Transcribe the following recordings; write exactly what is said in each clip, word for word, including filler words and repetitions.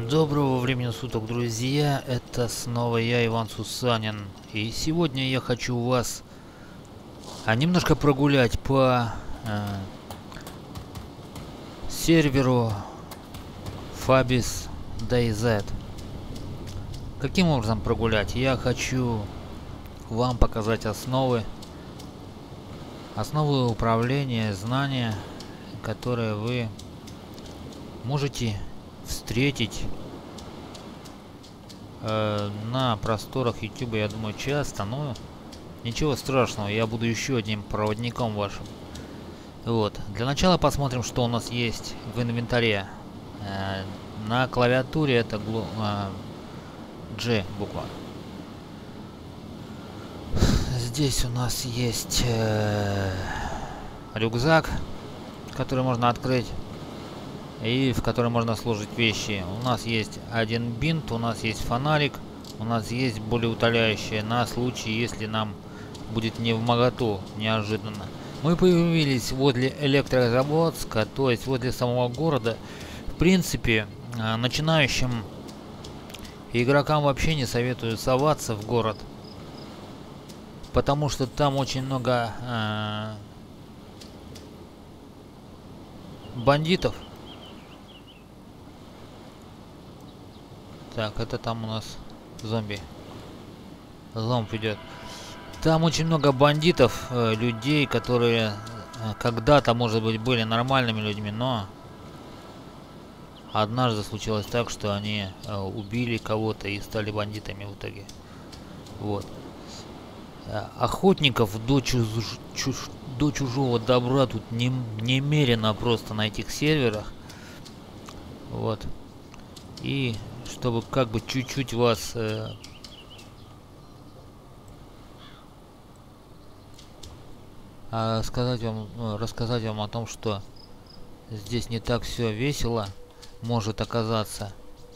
Доброго времени суток, друзья! Это снова я, Иван Сусанин. И сегодня я хочу вас а, немножко прогулять по э, серверу Fabis дэй зет. Каким образом прогулять? Я хочу вам показать основы, основы управления, знания, которые вы можете встретить э, на просторах YouTube, я думаю, часто, но ничего страшного, я буду еще одним проводником вашим. Вот, для начала посмотрим, что у нас есть в инвентаре. Э, на клавиатуре это глу, э, G буква. Здесь у нас есть э, рюкзак, который можно открыть и в который можно сложить вещи. У нас есть один бинт, у нас есть фонарик, у нас есть болеутоляющее на случай, если нам будет невмоготу неожиданно. Мы появились возле Электрозаводска, то есть возле самого города. В принципе, начинающим игрокам вообще не советую соваться в город, потому что там очень много э, бандитов. Так, это там у нас зомби. Зомб идет. Там очень много бандитов, э, людей, которые э, когда-то, может быть, были нормальными людьми, но однажды случилось так, что они э, убили кого-то и стали бандитами в итоге. Вот. Э, охотников до, чуж чуж до чужого добра тут не немерено просто на этих серверах. Вот. И чтобы как бы чуть-чуть вас э, э, сказать вам, э, рассказать вам о том, что здесь не так все весело может оказаться.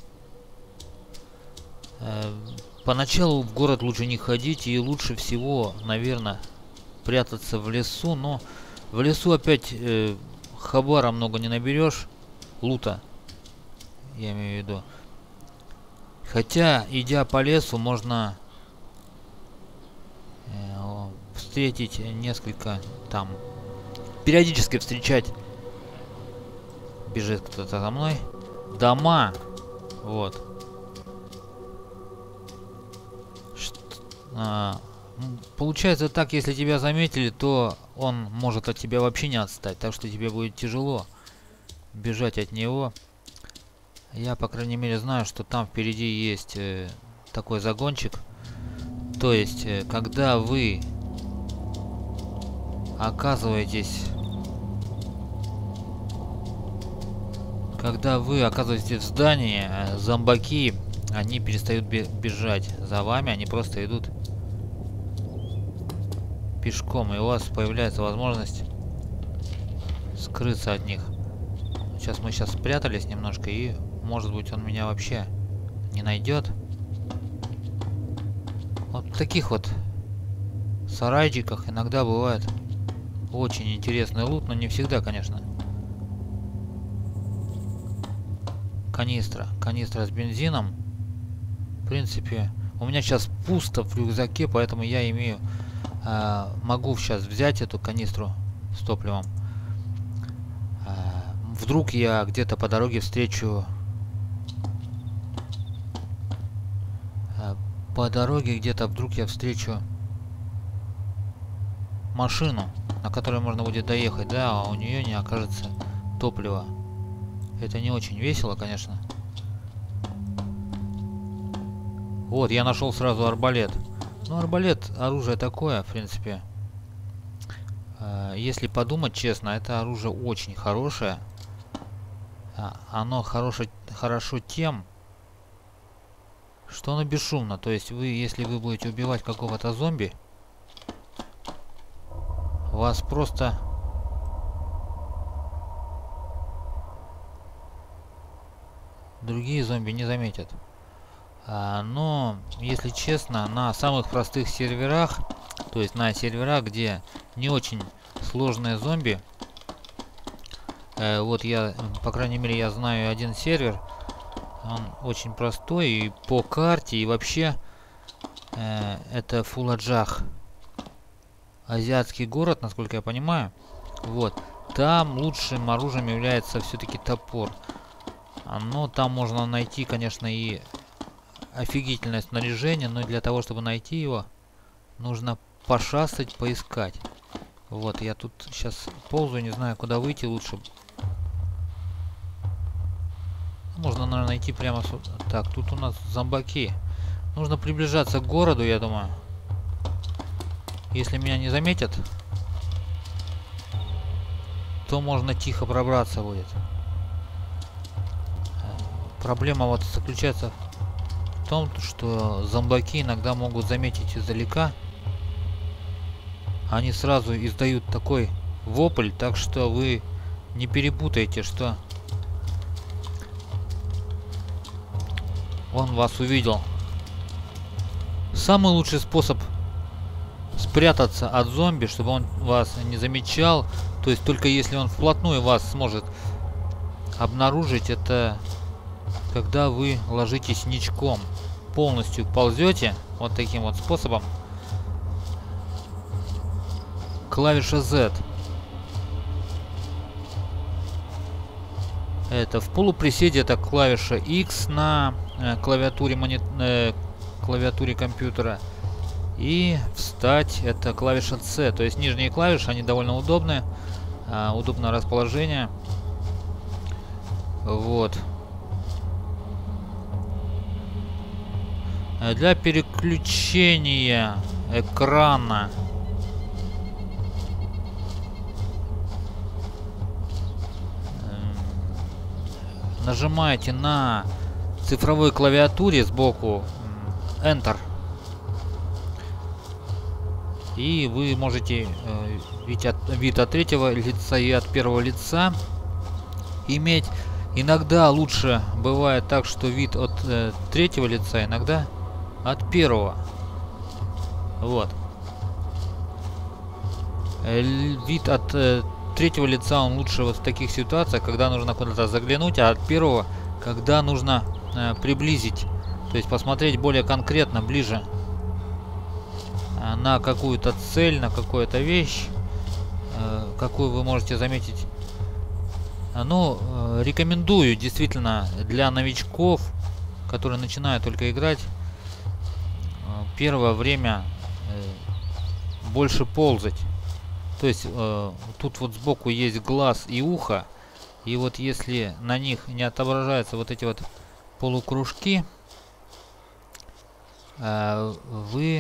Э, поначалу в город лучше не ходить, и лучше всего, наверное, прятаться в лесу. Но в лесу опять э, хабара много не наберешь, лута, я имею в виду. Хотя, идя по лесу, можно э, встретить несколько там, периодически встречать, бежит кто-то за мной, дома, вот. Что, а, получается так, если тебя заметили, то он может от тебя вообще не отстать, так что тебе будет тяжело бежать от него. Я, по крайней мере, знаю, что там впереди есть э, такой загончик. То есть, э, когда вы оказываетесь... Когда вы оказываетесь в здании, э, зомбаки, они перестают бежать за вами, они просто идут пешком, и у вас появляется возможность скрыться от них. Сейчас мы сейчас спрятались немножко, и может быть он меня вообще не найдет. Вот в таких вот сарайчиках иногда бывает очень интересный лут, но не всегда, конечно. Канистра. Канистра с бензином. В принципе, у меня сейчас пусто в рюкзаке, поэтому я имею... Э, могу сейчас взять эту канистру с топливом. Э, вдруг я где-то по дороге встречу... По дороге где-то вдруг я встречу машину, на которой можно будет доехать, да, а у нее не окажется топлива. Это не очень весело, конечно. Вот, я нашел сразу арбалет. Ну, арбалет, оружие такое, в принципе. Если подумать честно, это оружие очень хорошее. Оно хороше, хорошо тем, что оно бесшумно. То есть вы, если вы будете убивать какого-то зомби, вас просто другие зомби не заметят. А, но, если честно, на самых простых серверах, то есть на серверах, где не очень сложные зомби, э, вот я, по крайней мере, я знаю один сервер, Он очень простой и по карте, и вообще э, это Фулладжах. Азиатский город, насколько я понимаю. Вот. Там лучшим оружием является все-таки топор. Но там можно найти, конечно, и офигительное снаряжение, но для того, чтобы найти его, нужно пошастать, поискать. Вот, я тут сейчас ползаю, не знаю, куда выйти лучше. Можно, наверное, найти прямо сюда. Так, тут у нас зомбаки. Нужно приближаться к городу, я думаю. Если меня не заметят, то можно тихо пробраться будет. Проблема вот заключается в том, что зомбаки иногда могут заметить издалека. Они сразу издают такой вопль, так что вы не перепутаете, что он вас увидел. Самый лучший способ спрятаться от зомби, чтобы он вас не замечал, то есть только если он вплотную вас сможет обнаружить, это когда вы ложитесь ничком, полностью ползете вот таким вот способом. Клавиша Z. Это в полуприседе, это клавиша X на э, клавиатуре мони... э, клавиатуре компьютера. И встать это клавиша C. То есть нижние клавиши, они довольно удобные. Э, удобное расположение. Вот. Для переключения экрана нажимаете на цифровой клавиатуре сбоку Enter. И вы можете э, вид, от, вид от третьего лица и от первого лица иметь. Иногда лучше бывает так, что вид от э, третьего лица, иногда от первого. Вот. Э, вид от э, третьего лица он лучше вот в таких ситуациях, когда нужно куда-то заглянуть, а от первого, когда нужно э, приблизить, то есть посмотреть более конкретно, ближе э, на какую-то цель, на какую-то вещь, э, какую вы можете заметить. Ну, э, рекомендую действительно для новичков, которые начинают только играть, э, первое время э, больше ползать. То есть э, тут вот сбоку есть глаз и ухо, и вот если на них не отображаются вот эти вот полукружки, э, вы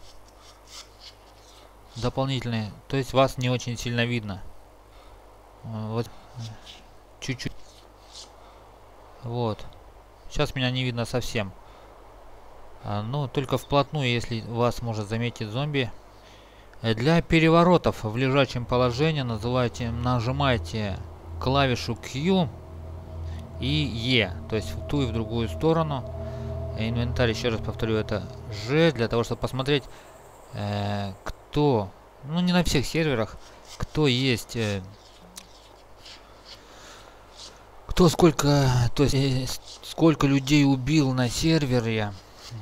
дополнительные, то есть вас не очень сильно видно. Вот чуть-чуть. Вот. Сейчас меня не видно совсем. А, ну, только вплотную, если вас может заметить зомби. Для переворотов в лежачем положении называете, нажимаете клавишу Q и E, то есть в ту и в другую сторону. Инвентарь, еще раз повторю, это G, для того, чтобы посмотреть, э, кто, ну не на всех серверах, кто есть, э, кто сколько, то есть э, сколько людей убил на сервере.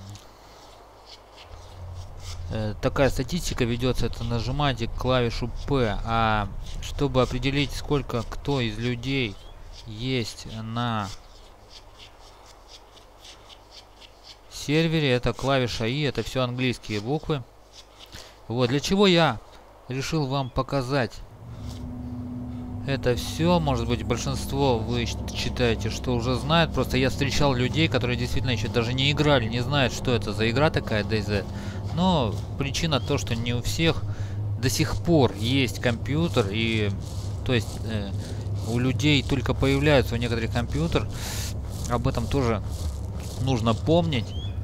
Такая статистика ведется, это нажимаете клавишу P, а чтобы определить, сколько кто из людей есть на сервере, это клавиша I, это все английские буквы. Вот, для чего я решил вам показать это все, может быть, большинство вы считаете, что уже знают, просто я встречал людей, которые действительно еще даже не играли, не знают, что это за игра такая ди зет. Но причина то, что не у всех до сих пор есть компьютер, и то есть э, у людей только появляется у некоторых компьютер. Об этом тоже нужно помнить.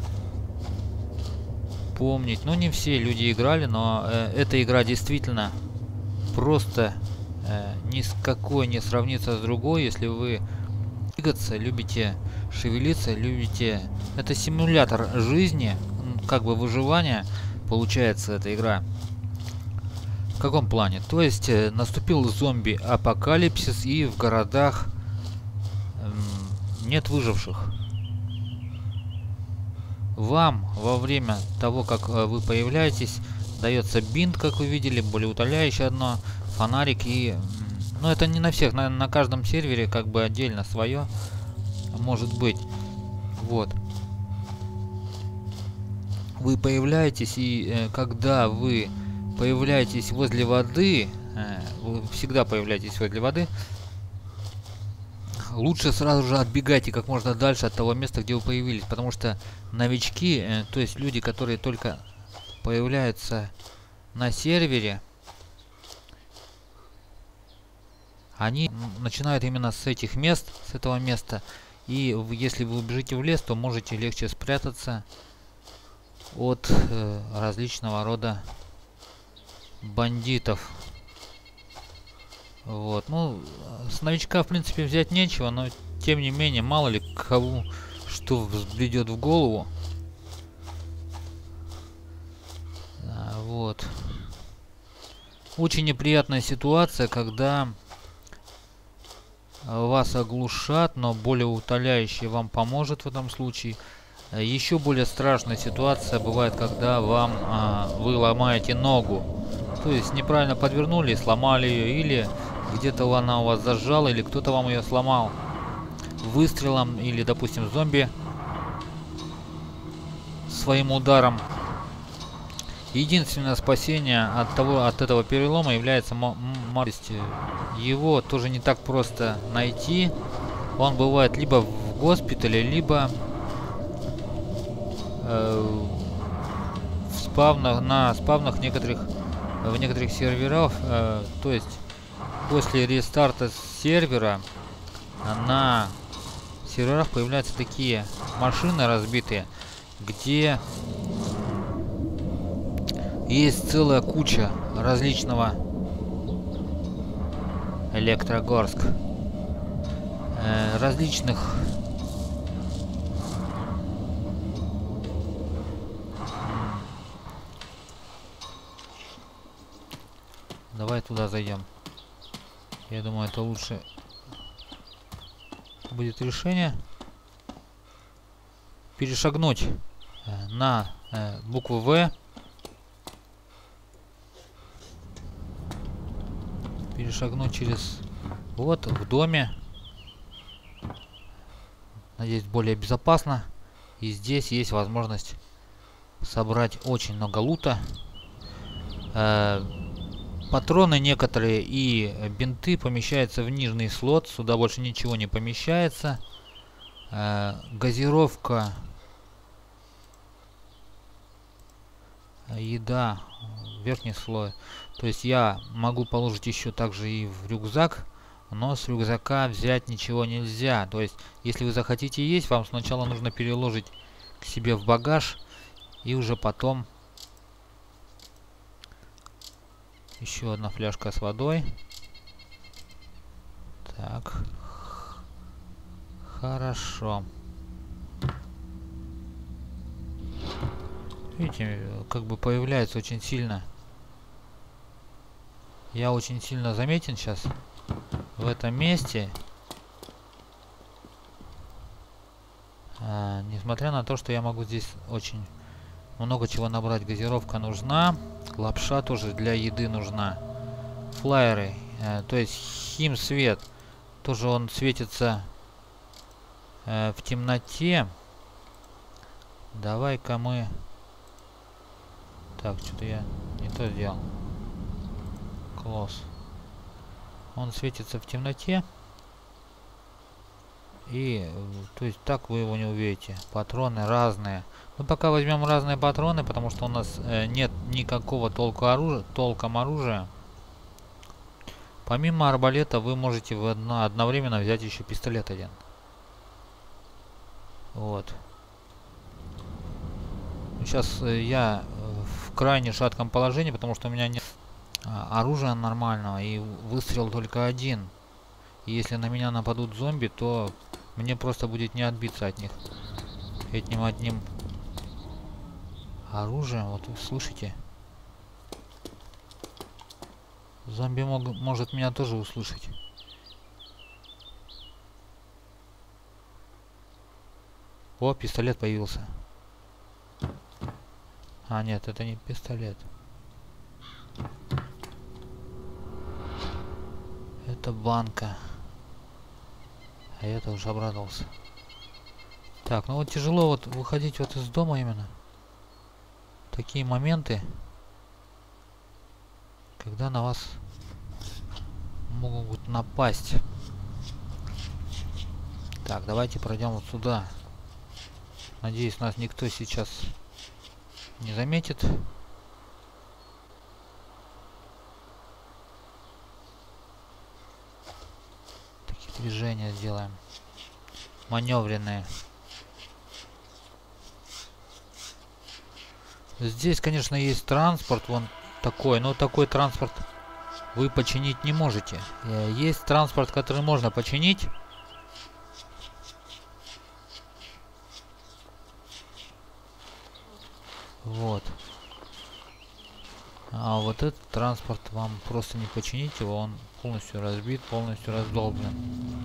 Помнить. Ну, не все люди играли, но э, эта игра действительно просто э, ни с какой не сравнится с другой, если вы двигаться, любите шевелиться, любите... Это симулятор жизни, как бы выживания, получается эта игра. В каком плане? То есть э, наступил зомби-апокалипсис, и в городах э, нет выживших. Вам во время того, как вы появляетесь, дается бинт, как вы видели, болеутоляющее одно, фонарик и... Ну, это не на всех, на, на каждом сервере как бы отдельно свое может быть. Вот. Вы появляетесь, и э, когда вы появляетесь возле воды, э, вы всегда появляетесь возле воды, лучше сразу же отбегайте как можно дальше от того места, где вы появились, потому что новички, э, то есть люди, которые только появляются на сервере, они начинают именно с этих мест, с этого места, и если вы убежите в лес, то можете легче спрятаться от э, различного рода бандитов. Вот, ну, с новичка, в принципе, взять нечего, но, тем не менее, мало ли кому что взбредет в голову. А, вот. Очень неприятная ситуация, когда вас оглушат, но болеутоляющий вам поможет в этом случае. Еще более страшная ситуация бывает, когда вам а, вы ломаете ногу. То есть неправильно подвернули, сломали ее, или где-то она у вас зажала, или кто-то вам ее сломал выстрелом, или, допустим, зомби своим ударом. Единственное спасение от того, от этого перелома является молодость. Его тоже не так просто найти. Он бывает либо в госпитале, либо э, в спавнах, на спавнах некоторых в некоторых серверах. Э, то есть после рестарта сервера на серверах появляются такие машины разбитые, где есть целая куча различного Электрогорск э, различных давай туда зайдем. Я думаю, это лучше будет решение. Перешагнуть э, на э, букву В. Перешагнуть через вот в доме. Надеюсь, более безопасно. И здесь есть возможность собрать очень много лута. Э, патроны некоторые и бинты помещаются в нижний слот. Сюда больше ничего не помещается. Э, газировка. Еда. Верхний слой. То есть я могу положить еще также и в рюкзак, но с рюкзака взять ничего нельзя. То есть, если вы захотите есть, вам сначала нужно переложить к себе в багаж, и уже потом еще одна фляжка с водой. Так. Хорошо. Видите, как бы появляется очень сильно. Я очень сильно заметен сейчас в этом месте. А, несмотря на то, что я могу здесь очень много чего набрать. Газировка нужна. Лапша тоже для еды нужна. Флайеры. А, то есть химсвет. Тоже он светится а, в темноте. Давай-ка мы... Так, что-то я не то сделал. Класс. Он светится в темноте. И, то есть, так вы его не увидите. Патроны разные. Мы пока возьмем разные патроны, потому что у нас э, нет никакого толку оружия, толком оружия. Помимо арбалета вы можете в одно, одновременно взять еще пистолет один. Вот. Сейчас э, я в крайне шатком положении, потому что у меня нет оружия нормального, и выстрел только один. И если на меня нападут зомби, то мне просто будет не отбиться от них этим одним оружием. Вот вы слышите? Зомби мог, может меня тоже услышать. О, пистолет появился. А, нет, это не пистолет. Это банка. А я-то уже обрадовался. Так, ну вот тяжело вот выходить вот из дома именно. Такие моменты, когда на вас могут напасть. Так, давайте пройдем вот сюда. Надеюсь, нас никто сейчас не заметит. Такие движения сделаем. Маневренные. Здесь, конечно, есть транспорт, вон такой, но такой транспорт вы починить не можете. Есть транспорт, который можно починить. Вот. А вот этот транспорт вам просто не починить его, он полностью разбит, полностью раздолблен.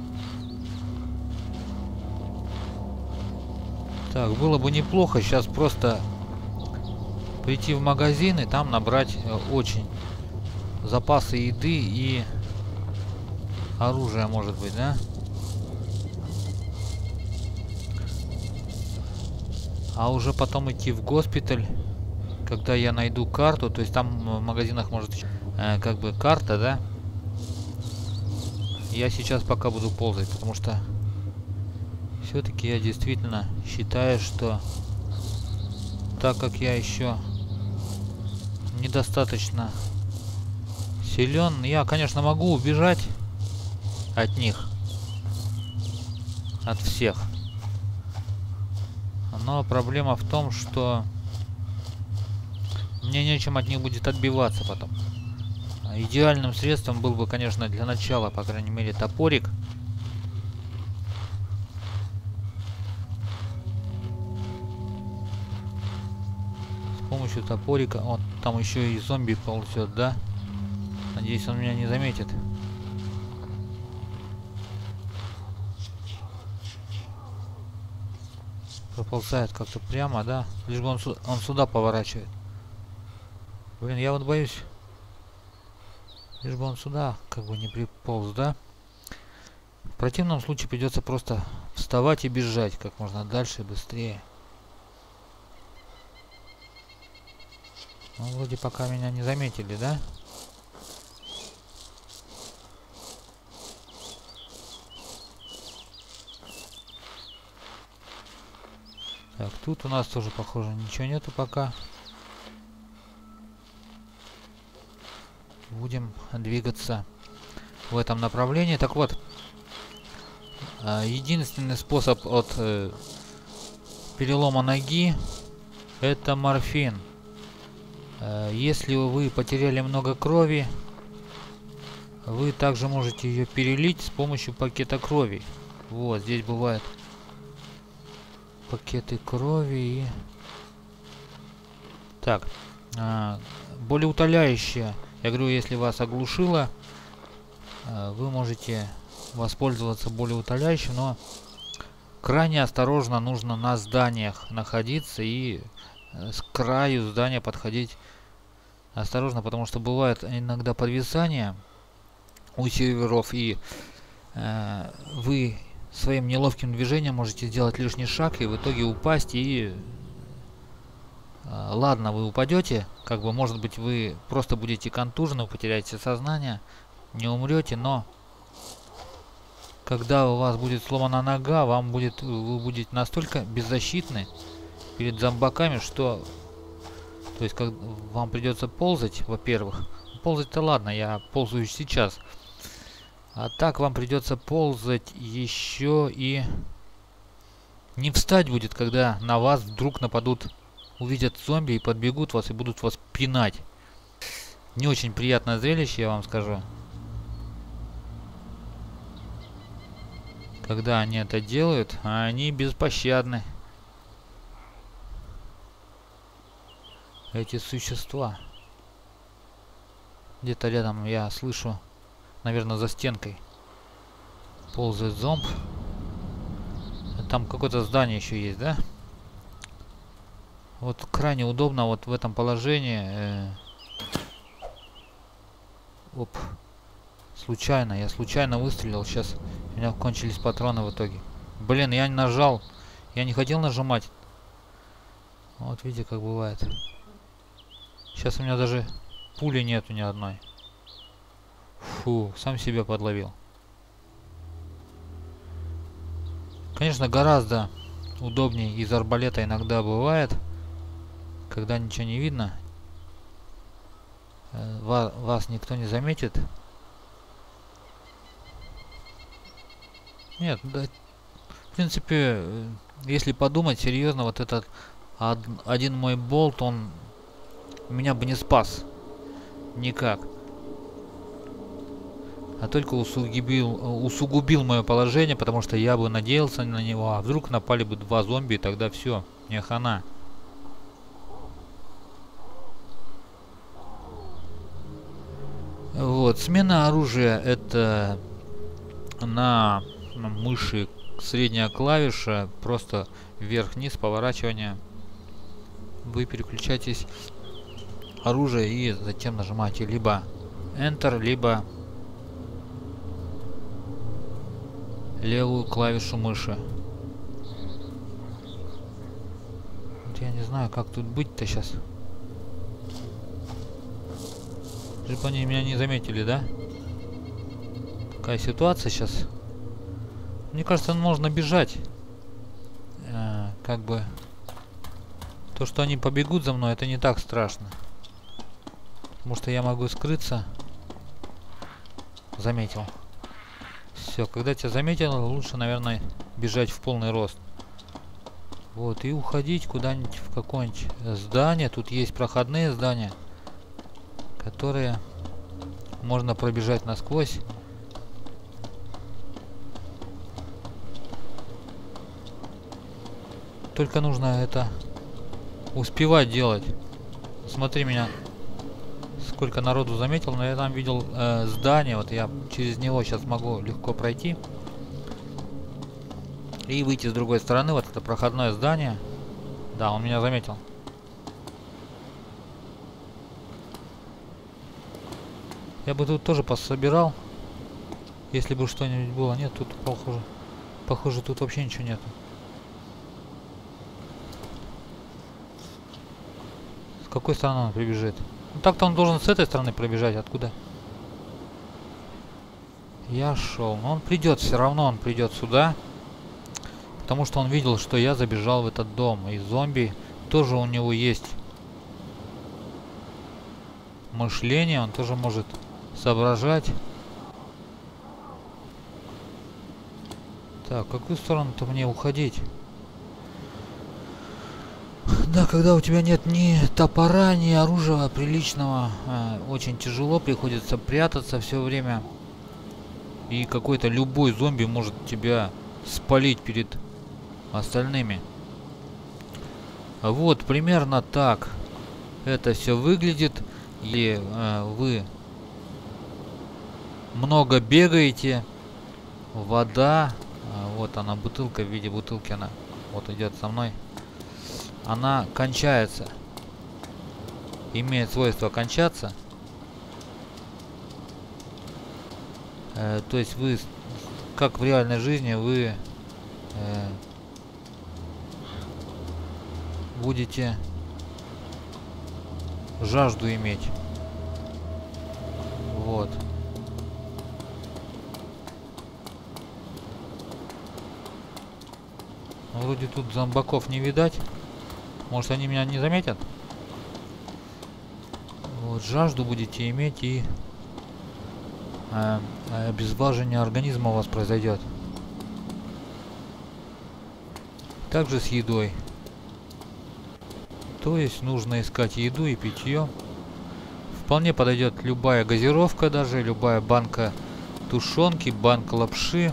Так, было бы неплохо сейчас просто прийти в магазин и там набрать э, очень запасы еды и оружия, может быть, да? А уже потом идти в госпиталь, когда я найду карту, то есть там в магазинах может э, как бы карта, да? Я сейчас пока буду ползать, потому что все-таки я действительно считаю, что так как я еще недостаточно силен, я, конечно, могу убежать от них, от всех. Но проблема в том, что мне нечем от них будет отбиваться потом. Идеальным средством был бы, конечно, для начала, по крайней мере, топорик. С помощью топорика... Вот, там еще и зомби ползет, да? Надеюсь, он меня не заметит. Проползает как-то прямо, да? Лишь бы он, су он сюда поворачивает. Блин, я вот боюсь. Лишь бы он сюда как бы не приполз, да? В противном случае придется просто вставать и бежать как можно дальше и быстрее. Ну, вроде пока меня не заметили, да? Так, тут у нас тоже, похоже, ничего нету пока. Будем двигаться в этом направлении. Так вот, единственный способ от э, перелома ноги — это морфин. Э, если вы потеряли много крови, вы также можете ее перелить с помощью пакета крови. Вот, здесь бывают пакеты крови и... Так, э, болеутоляющее. Я говорю, если вас оглушило, вы можете воспользоваться болеутоляющим, но крайне осторожно нужно на зданиях находиться и с краю здания подходить осторожно, потому что бывает иногда подвисание у серверов, и э, вы своим неловким движением можете сделать лишний шаг и в итоге упасть, и ладно, вы упадете, как бы, может быть, вы просто будете контужены, потеряете сознание, не умрете, но когда у вас будет сломана нога, вам будет, вы будете настолько беззащитны перед зомбаками, что, то есть, как вам придется ползать, во-первых, ползать-то ладно, я ползаю сейчас, а так вам придется ползать еще и не встать будет, когда на вас вдруг нападут, увидят зомби и подбегут вас и будут вас пинать. Не очень приятное зрелище, я вам скажу. Когда они это делают, а они беспощадны. Эти существа. Где-то рядом я слышу, наверное, за стенкой ползает зомб. Там какое-то здание еще есть, да? Вот крайне удобно вот в этом положении. Э, оп. Случайно, я случайно выстрелил. Сейчас у меня кончились патроны в итоге. Блин, я не нажал. Я не хотел нажимать. Вот видите, как бывает. Сейчас у меня даже пули нету ни одной. Фу, сам себя подловил. Конечно, гораздо удобнее из арбалета иногда бывает, когда ничего не видно. Вас, вас никто не заметит. Нет, да, в принципе, если подумать серьезно, вот этот од, один мой болт, он меня бы не спас никак, а только усугубил, усугубил мое положение, потому что я бы надеялся на него, а вдруг напали бы два зомби, и тогда все, мне хана. Вот, смена оружия — это на мыши средняя клавиша, просто вверх-вниз, поворачивание. Вы переключаетесь оружие и затем нажимаете либо Enter, либо левую клавишу мыши. Вот я не знаю, как тут быть-то сейчас. Чтобы они меня не заметили, да? Какая ситуация сейчас? Мне кажется, можно бежать. Э, как бы... То, что они побегут за мной, это не так страшно. Потому что я могу скрыться. Заметил. Все, когда тебя заметил, лучше, наверное, бежать в полный рост. Вот, и уходить куда-нибудь в какое-нибудь здание. Тут есть проходные здания, которые можно пробежать насквозь. Только нужно это успевать делать. Смотри меня, сколько народу заметил, но я там видел э, здание. Вот я через него сейчас могу легко пройти и выйти с другой стороны. Вот это проходное здание. Да, он меня заметил. Я бы тут тоже пособирал, если бы что-нибудь было. Нет, тут похоже, похоже, тут вообще ничего нету. С какой стороны он прибежит? Ну, так-то он должен с этой стороны пробежать. Откуда? Я шел. Но он придет, все равно он придет сюда. Потому что он видел, что я забежал в этот дом. И зомби тоже у него есть мышление. Он тоже может соображать. Так, в какую сторону-то мне уходить? Да, когда у тебя нет ни топора, ни оружия приличного, э, очень тяжело, приходится прятаться все время. И какой-то любой зомби может тебя спалить перед остальными. Вот, примерно так это все выглядит. И э, вы много бегаете. Вода. Э, вот она, бутылка в виде бутылки, она вот идет со мной. Она кончается. Имеет свойство кончаться. Э, то есть вы, как в реальной жизни, вы э, будете жажду иметь. Вот. Вроде тут зомбаков не видать. Может, они меня не заметят? Вот, жажду будете иметь, и э, обезвоживание организма у вас произойдет. Также с едой. То есть нужно искать еду и питье. Вполне подойдет любая газировка, даже любая банка тушенки, банка лапши.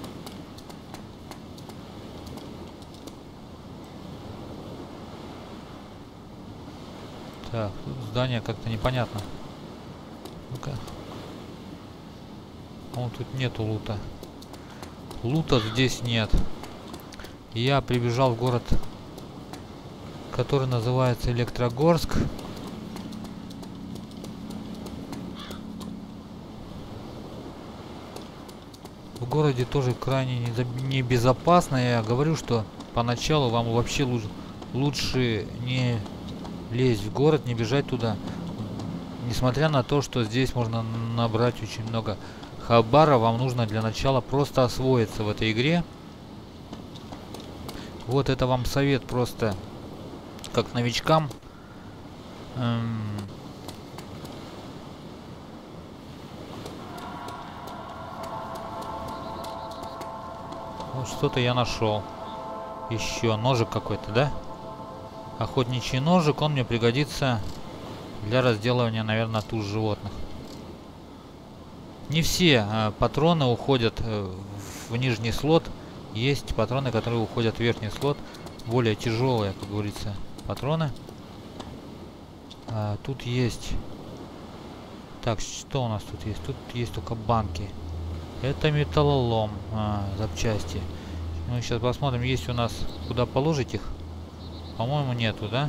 Так, тут здание как-то непонятно. Ну-ка. О, тут нету лута. Лута здесь нет. Я прибежал в город который называется Электрогорск. В городе тоже крайне небезопасно. Я говорю, что поначалу вам вообще лучше, лучше не лезть в город, не бежать туда. Несмотря на то, что здесь можно набрать очень много хабара, вам нужно для начала просто освоиться в этой игре. Вот это вам совет просто как новичкам. Эм... Вот что-то я нашел. Еще ножик какой-то, да? Охотничий ножик, он мне пригодится для разделывания, наверное, туш животных. Не все э, патроны уходят э, в нижний слот. Есть патроны, которые уходят в верхний слот. Более тяжелые, как говорится, патроны. А, тут есть... Так, что у нас тут есть? Тут есть только банки. Это металлолом, а, запчасти. Ну, сейчас посмотрим, есть у нас куда положить их. По-моему, нету, да?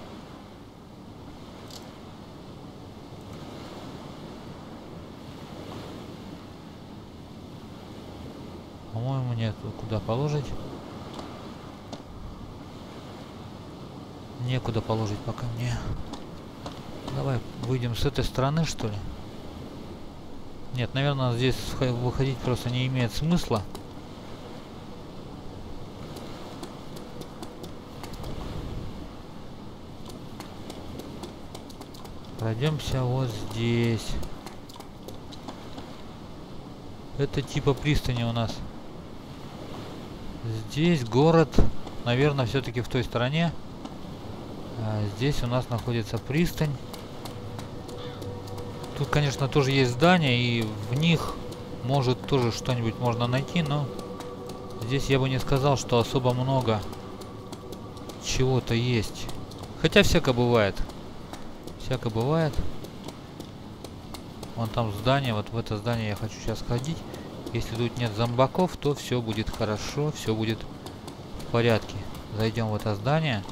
По-моему, нету куда положить. Некуда положить пока мне. Давай выйдем с этой стороны, что ли? Нет, наверное, здесь выходить просто не имеет смысла. Пройдемся вот здесь. Это типа пристани у нас. Здесь город, наверное, все-таки в той стороне. А здесь у нас находится пристань. Тут, конечно, тоже есть здания, и в них может тоже что-нибудь можно найти, но здесь я бы не сказал, что особо много чего-то есть. Хотя всякое бывает. Всякое бывает. Вон там здание, вот в это здание я хочу сейчас ходить. Если тут нет зомбаков, то все будет хорошо, все будет в порядке. Зайдем в это здание.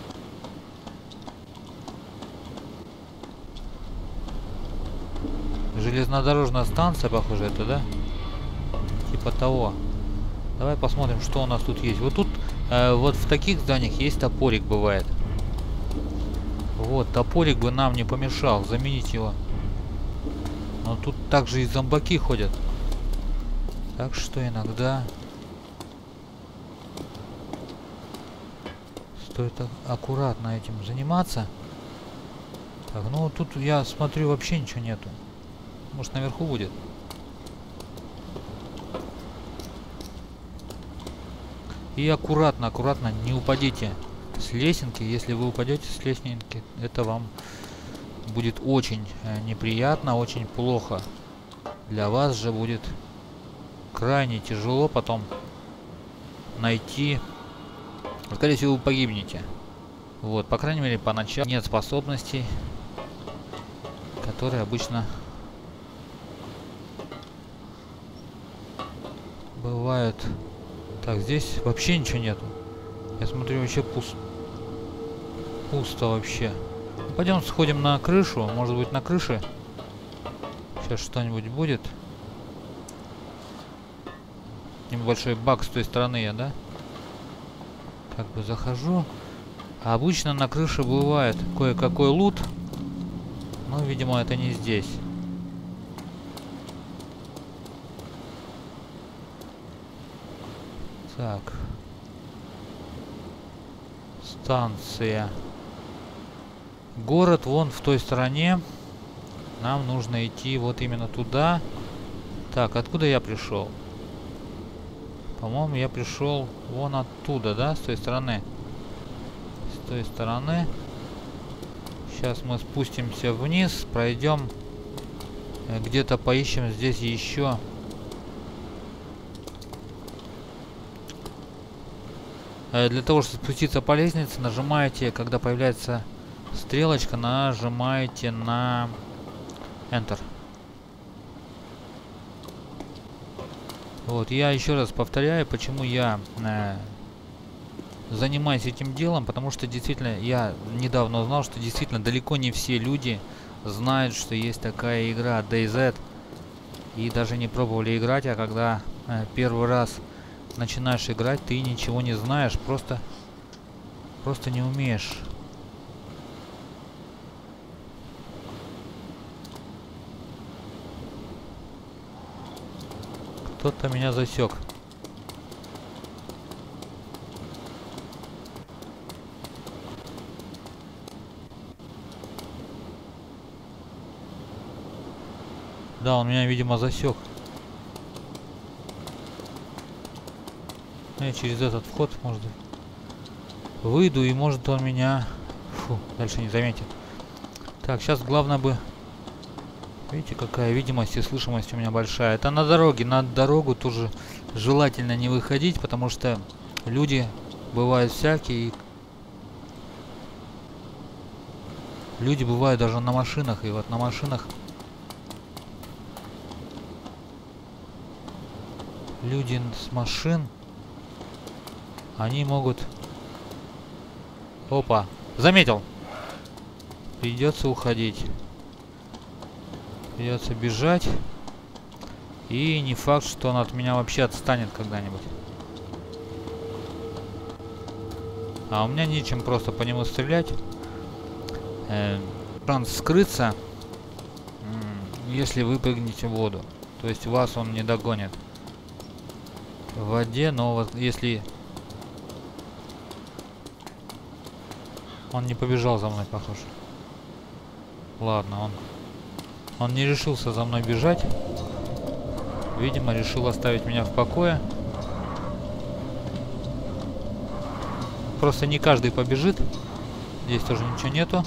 Железнодорожная станция, похоже, это, да? Типа того. Давай посмотрим, что у нас тут есть. Вот тут, э, вот в таких зданиях есть топорик, бывает. Вот, топорик бы нам не помешал заменить его. Но тут также и зомбаки ходят. Так что иногда стоит аккуратно этим заниматься. Так, ну тут я смотрю, вообще ничего нету. Может, наверху будет? И аккуратно, аккуратно, не упадите с лесенки. Если вы упадете с лестницы, это вам будет очень неприятно, очень плохо. Для вас же будет крайне тяжело потом найти. Скорее всего, вы погибнете. Вот, по крайней мере, поначалу нет способностей, которые обычно бывают. Так, здесь вообще ничего нету. Я смотрю, вообще пусто. Пусто вообще. Пойдем сходим на крышу. Может быть, на крыше сейчас что-нибудь будет. Небольшой баг с той стороны я, да? Как бы захожу. А обычно на крыше бывает кое-какой лут. Но, видимо, это не здесь. Так. Станция. Город вон в той стороне. Нам нужно идти вот именно туда. Так, откуда я пришел? По-моему, я пришел вон оттуда, да, с той стороны. С той стороны. Сейчас мы спустимся вниз, пройдем. Где-то поищем здесь еще. Для того, чтобы спуститься по лестнице, нажимаете, когда появляется стрелочка, нажимаете на Enter. Вот, я еще раз повторяю, почему я э, занимаюсь этим делом, потому что действительно я недавно узнал, что действительно далеко не все люди знают, что есть такая игра дэй зет. И даже не пробовали играть, а когда э, первый раз начинаешь играть, ты ничего не знаешь, просто, просто не умеешь. Кто-то меня засек. Да, он меня, видимо, засек. Я через этот вход, может, выйду, и может он меня... Фу, дальше не заметит. Так, сейчас главное бы... Видите, какая видимость и слышимость у меня большая. Это на дороге. На дорогу тоже желательно не выходить, потому что люди бывают всякие. Люди бывают даже на машинах. И вот на машинах люди с машин, они могут... Опа, заметил. Придется уходить. Придется бежать. И не факт, что он от меня вообще отстанет когда-нибудь. А у меня нечем просто по нему стрелять. Э, шанс скрыться, если вы прыгнете в воду. То есть вас он не догонит в воде, но вот если... Он не побежал за мной, похоже. Ладно, он... Он не решился за мной бежать. Видимо, решил оставить меня в покое. Просто не каждый побежит. Здесь тоже ничего нету.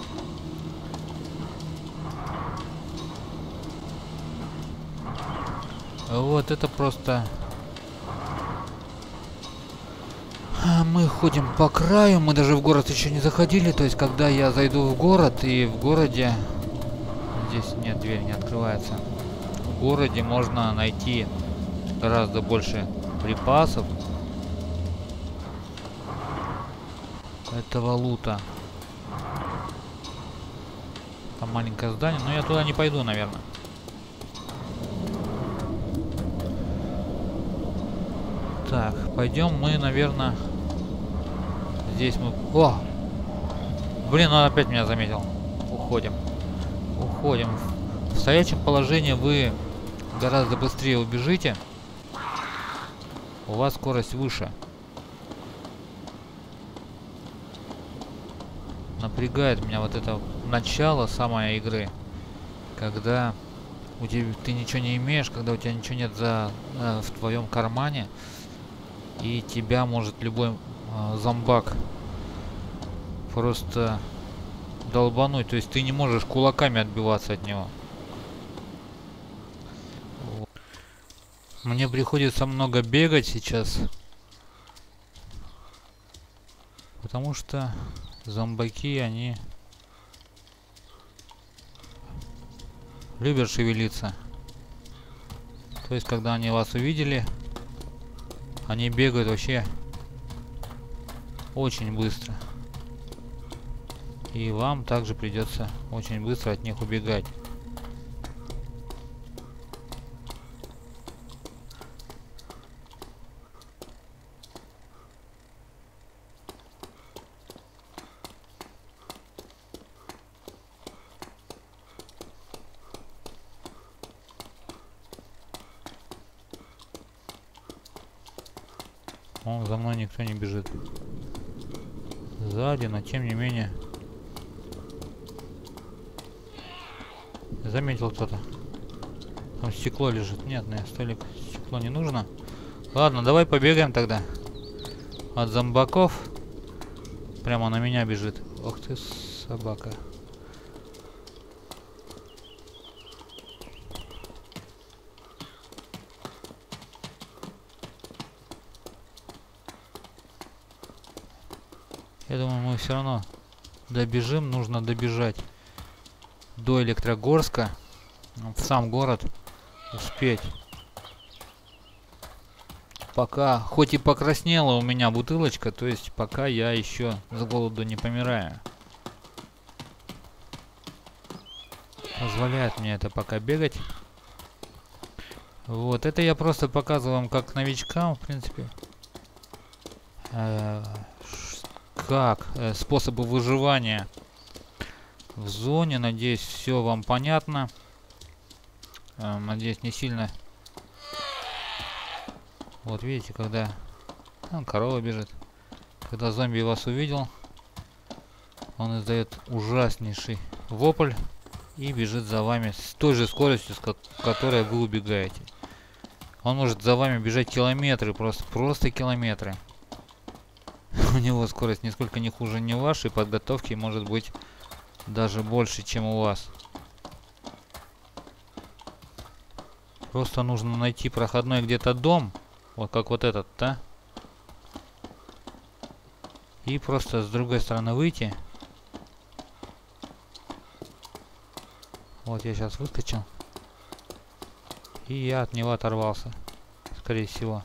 Вот это просто... Мы ходим по краю, мы даже в город еще не заходили. То есть, когда я зайду в город, и в городе... Здесь нет, дверь не открывается. В городе можно найти гораздо больше припасов. Этого лута. Там маленькое здание, но я туда не пойду, наверное. Так, пойдем мы, наверное... Здесь мы... О! Блин, он опять меня заметил. Уходим. Уходим. В стоячем положении вы гораздо быстрее убежите. У вас скорость выше. Напрягает меня вот это начало самой игры. Когда у тебя, ты ничего не имеешь, когда у тебя ничего нет за, э, в твоем кармане. И тебя может любой э, зомбак просто долбануть. То есть ты не можешь кулаками отбиваться от него. Вот. Мне приходится много бегать сейчас. Потому что зомбаки, они любят шевелиться. То есть, когда они вас увидели, они бегают вообще очень быстро. И вам также придется очень быстро от них убегать. О, за мной никто не бежит. Сзади, но тем не менее. Заметил кто-то. Там стекло лежит. Нет, на столик стекло не нужно. Ладно, давай побегаем тогда. От зомбаков. Прямо на меня бежит. Ох ты, собака. Я думаю, мы все равно добежим. Нужно добежать до Электрогорска. В сам город успеть. пока, хоть и покраснела у меня бутылочка, то есть пока я еще с голоду не помираю. Позволяет мне это пока бегать. Вот, это я просто показываю вам как новичкам, в принципе. Э, как э, способы выживания в зоне. Надеюсь, все вам понятно. Э, надеюсь, не сильно. Вот видите, когда там корова бежит, когда зомби вас увидел, он издает ужаснейший вопль и бежит за вами с той же скоростью, с которой вы убегаете. Он может за вами бежать километры, просто, просто километры. У него скорость нисколько не хуже не вашей, подготовки может быть даже больше, чем у вас. Просто нужно найти проходной где-то дом, вот как вот этот, да? И просто с другой стороны выйти. Вот я сейчас выскочил. И я от него оторвался, скорее всего.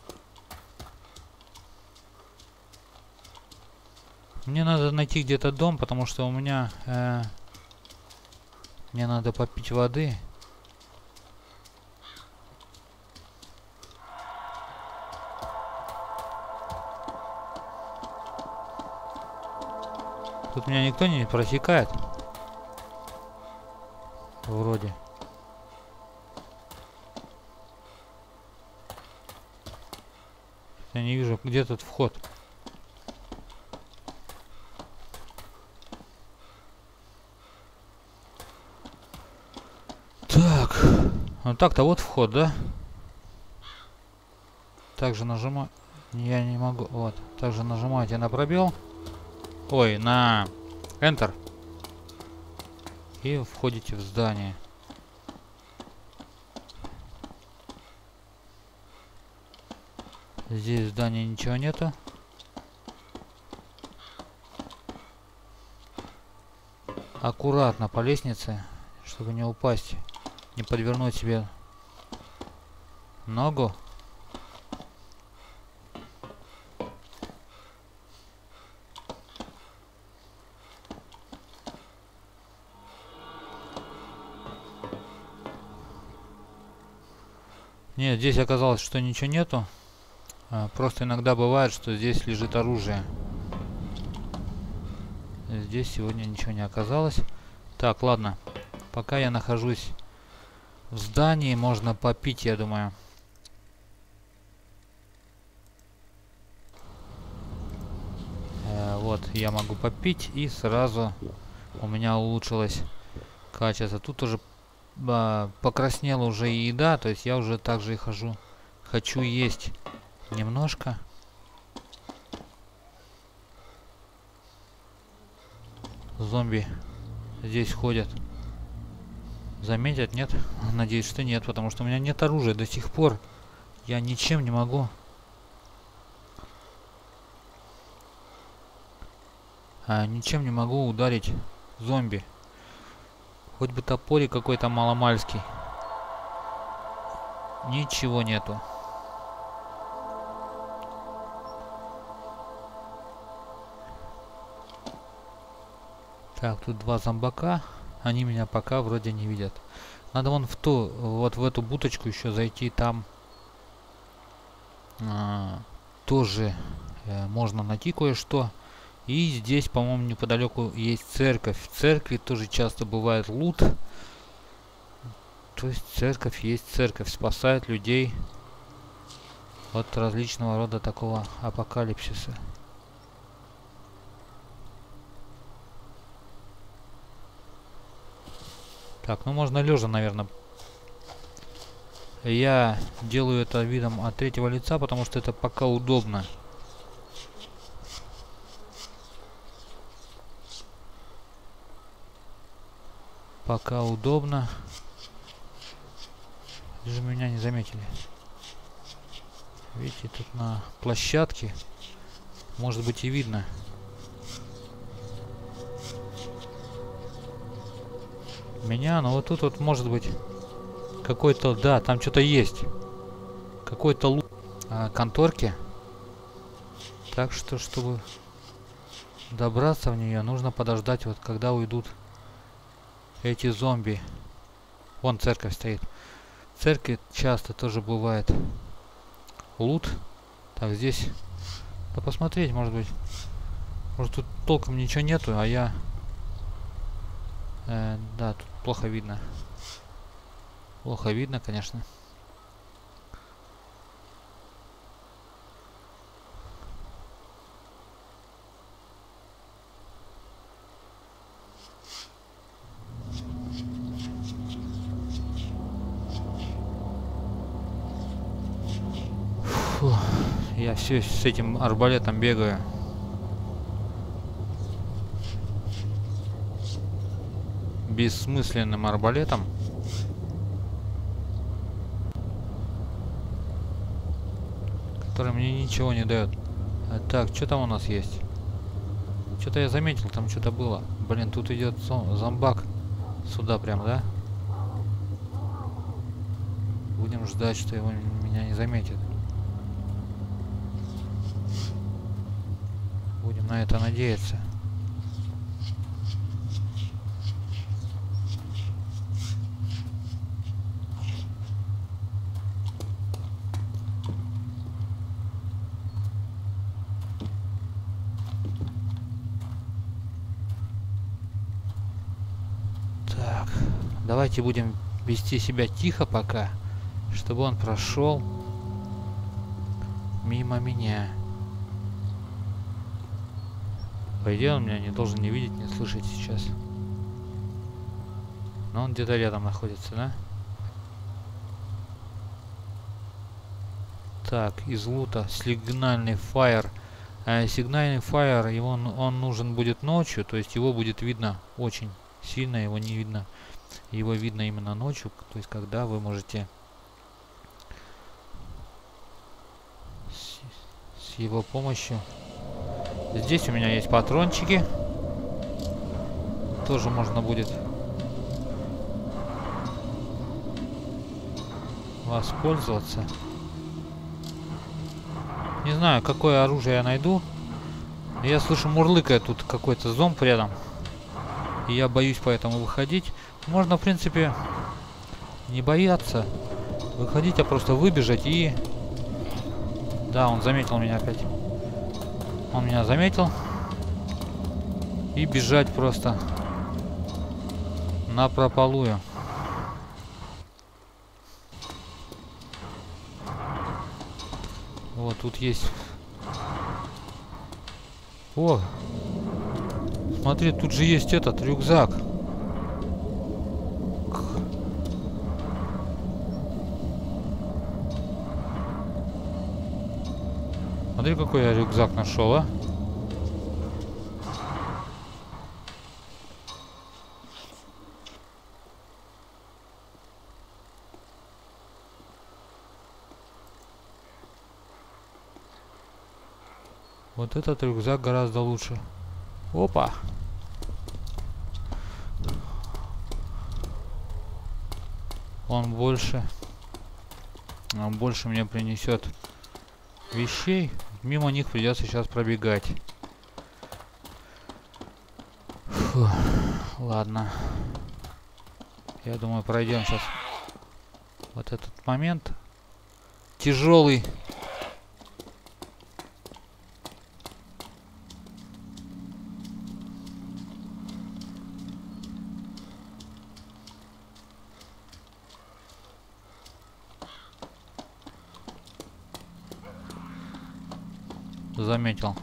Мне надо найти где-то дом, потому что у меня... Э, мне надо попить воды. Тут меня никто не просекает. Вроде. Я не вижу, где тут вход. Так. Ну так-то вот вход, да? Также нажимаю. Я не могу. Вот. Также нажимаете на пробел. Ой, на Enter. И входите в здание. Здесь в здании ничего нету. Аккуратно по лестнице, чтобы не упасть, не подвернуть себе ногу. Нет, здесь оказалось, что ничего нету. Просто иногда бывает, что здесь лежит оружие. Здесь сегодня ничего не оказалось. Так, ладно. Пока я нахожусь в здании, можно попить, я думаю. Э, вот, я могу попить, и сразу у меня улучшилось качество. Тут уже э, покраснела уже и еда, то есть я уже также и хожу. Хочу есть немножко. Зомби здесь ходят. Заметят, нет? Надеюсь, что нет, потому что у меня нет оружия до сих пор. Я ничем не могу. А, ничем не могу ударить зомби. Хоть бы топорик какой-то маломальский. Ничего нету. Так, тут два зомбака. Они меня пока вроде не видят. Надо вон в ту, вот в эту буточку еще зайти. Там а, тоже э, можно найти кое-что. И здесь, по-моему, неподалеку есть церковь. В церкви тоже часто бывает лут. То есть церковь есть церковь. Спасает людей от различного рода такого апокалипсиса. Так, ну можно лежа, наверное. Я делаю это видом от третьего лица, потому что это пока удобно. Пока удобно. Даже меня не заметили. Видите, тут на площадке может быть и видно. Меня, но вот тут вот может быть какой-то, да, там что-то есть. Какой-то лут. э, конторке. Так что, чтобы добраться в нее, нужно подождать, вот когда уйдут эти зомби. Вон церковь стоит. В церкви часто тоже бывает лут. Так, здесь... Да посмотреть, может быть. Может, тут толком ничего нету, а я... Э, да, тут плохо видно. Плохо видно, конечно. Фу, я все с этим арбалетом бегаю. Бессмысленным арбалетом. Который мне ничего не дает. А, так, что там у нас есть? Что-то я заметил, там что-то было. Блин, тут идет зомбак. Сюда прям, да? Будем ждать, что его меня не заметит. Будем на это надеяться. Так, давайте будем вести себя тихо пока, чтобы он прошел мимо меня. По идее, он меня не должен не видеть, не слышать сейчас. Но он где-то рядом находится, да? Так, из лута сигнальный фаер. А сигнальный фаер, его, он нужен будет ночью, то есть его будет видно очень сильно, его не видно. Его видно именно ночью, то есть когда вы можете с, с его помощью... Здесь у меня есть патрончики. Тоже можно будет воспользоваться. Не знаю, какое оружие я найду. Я слышу, мурлыкает тут какой-то зомб рядом. И я боюсь поэтому выходить. Можно, в принципе, не бояться выходить, а просто выбежать и... Да, он заметил меня опять. Он меня заметил. И бежать просто напропалую. Вот тут есть... О! Смотри, тут же есть этот рюкзак. Смотри, какой я рюкзак нашел, а? Вот этот рюкзак гораздо лучше. Опа! Он больше... Он больше мне принесет вещей. Мимо них придется сейчас пробегать. Фу, ладно. Я думаю, пройдем сейчас вот этот момент. Тяжелый. Заметил.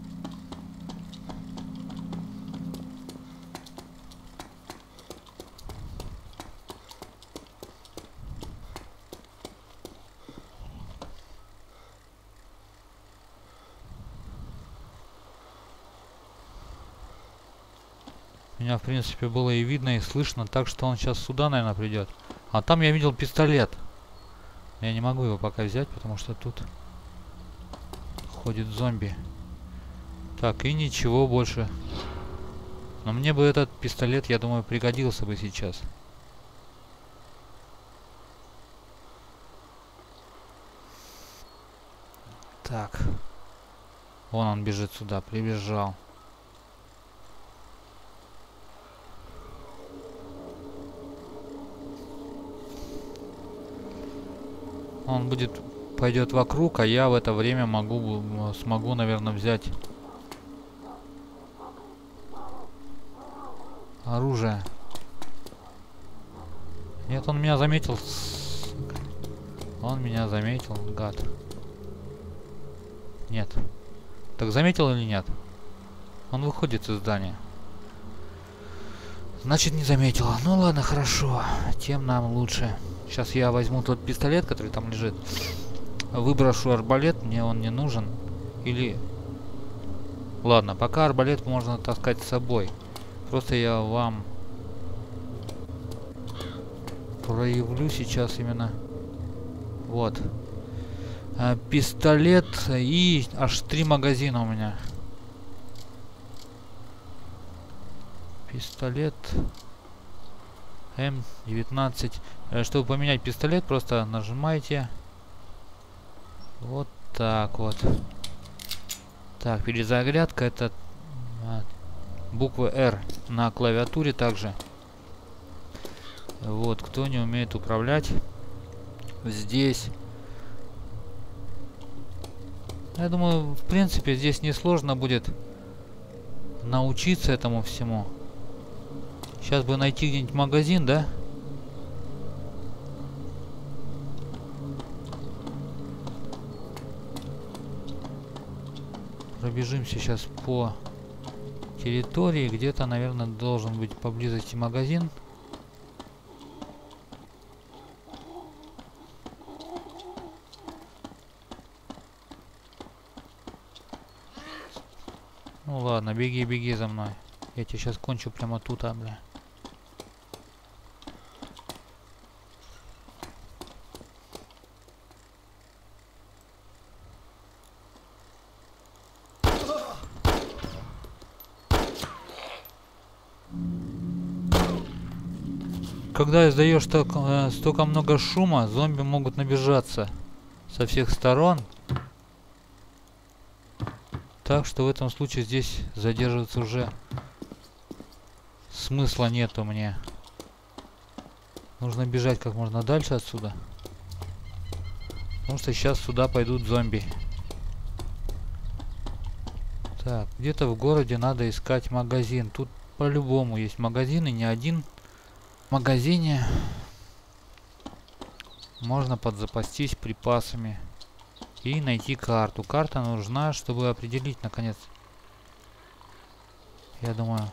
Меня, в принципе, было и видно, и слышно, так что он сейчас сюда, наверное, придет. А там я видел пистолет. Я не могу его пока взять, потому что тут ходит зомби. Так, и ничего больше. Но мне бы этот пистолет, я думаю, пригодился бы сейчас. Так. Вон он бежит сюда, прибежал. Он будет, пойдет вокруг, а я в это время могу, смогу, наверное, взять оружие. Нет, он меня заметил. Он меня заметил, гад. Нет. Так заметил или нет? Он выходит из здания. Значит, не заметила. Ну ладно, хорошо. Тем нам лучше. Сейчас я возьму тот пистолет, который там лежит. Выброшу арбалет. Мне он не нужен. Или... Ладно, пока арбалет можно таскать с собой. Просто я вам проявлю сейчас именно... Вот. А, пистолет и аж три магазина у меня. Пистолет эм девятнадцать. Чтобы поменять пистолет, просто нажимаете вот так вот. Так, перезарядка, это а, буква эр на клавиатуре также. Вот, кто не умеет управлять, здесь, я думаю, в принципе, здесь несложно будет научиться этому всему. Сейчас бы найти где-нибудь магазин, да? Пробежимся сейчас по территории. Где-то, наверное, должен быть поблизости магазин. Ну ладно, беги, беги за мной. Я тебя сейчас кончу прямо тут, а, бля. Когда издаешь столько, э, столько много шума, зомби могут набежаться со всех сторон. Так что в этом случае здесь задерживаться уже смысла нету мне. Нужно бежать как можно дальше отсюда. Потому что сейчас сюда пойдут зомби. Так, где-то в городе надо искать магазин. Тут по-любому есть магазин, и не один. В магазине можно подзапастись припасами и найти карту. Карта нужна, чтобы определить, наконец, я думаю.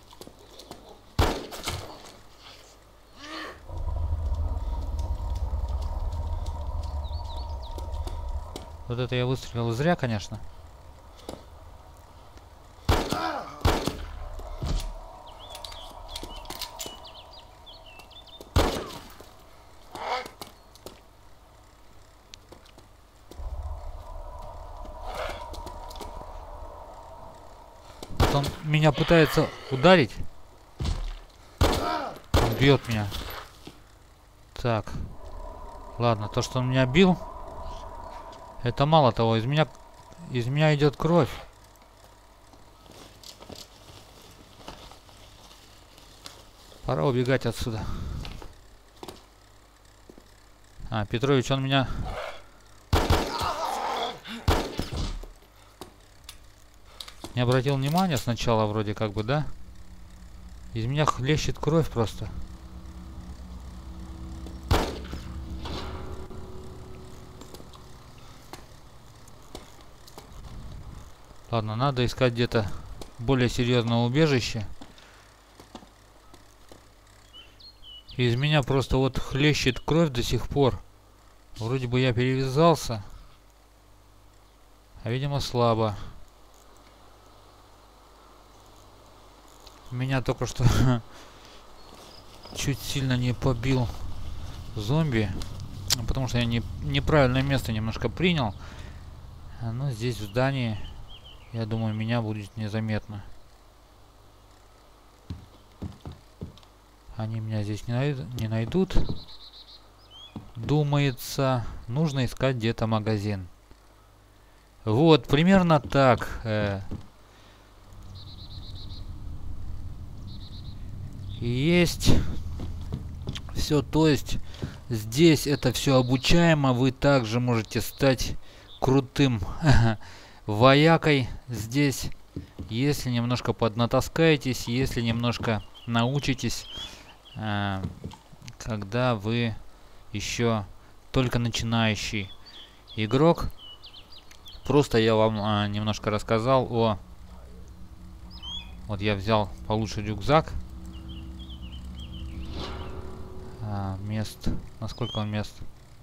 Вот это я выстрелил зря, конечно. Он меня пытается ударить. Он бьет меня. Так. Ладно, то, что он меня бил, это мало того. Из меня, из меня идет кровь. Пора убегать отсюда. А, Петрович, он меня... Не обратил внимания сначала, вроде как бы, да? Из меня хлещет кровь просто. Ладно, надо искать где-то более серьезное убежище. Из меня просто вот хлещет кровь до сих пор. Вроде бы я перевязался. А видимо слабо. Меня только что чуть сильно не побил зомби. Потому что я не, неправильное место немножко принял. Но здесь в здании, я думаю, меня будет незаметно. Они меня здесь не найдут, не найдут. Думается, нужно искать где-то магазин. Вот, примерно так. Э, есть все, то есть здесь это все обучаемо. Вы также можете стать крутым воякой здесь, если немножко поднатаскаетесь, если немножко научитесь, э, когда вы еще только начинающий игрок. Просто я вам а, немножко рассказал о... Вот я взял получше рюкзак. А, мест... Насколько он мест?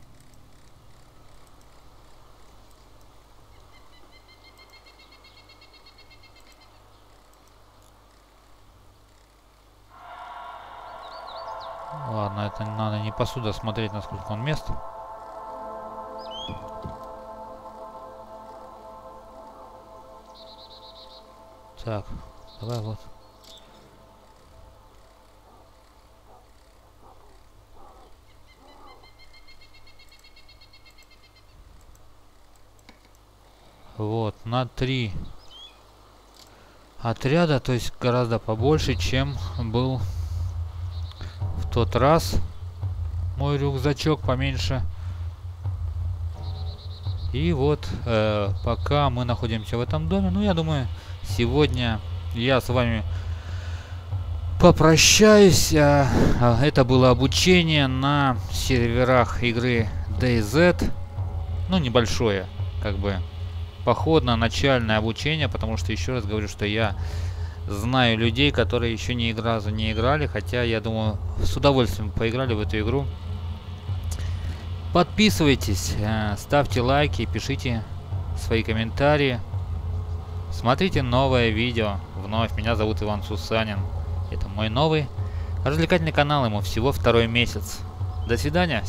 Ладно, это надо не посуда смотреть, насколько он мест. Так, давай вот. Вот, на три отряда, то есть гораздо побольше, чем был в тот раз. Мой рюкзачок поменьше. И вот, э, пока мы находимся в этом доме, ну, я думаю, сегодня я с вами попрощаюсь. А, а, это было обучение на серверах игры дэй зет. Ну, небольшое, как бы, походное, начальное обучение, потому что, еще раз говорю, что я знаю людей, которые еще ни разу не играли, хотя, я думаю, с удовольствием поиграли в эту игру. Подписывайтесь, ставьте лайки, пишите свои комментарии. Смотрите новое видео. Вновь, меня зовут Иван Сусанин. Это мой новый развлекательный канал, ему всего второй месяц. До свидания.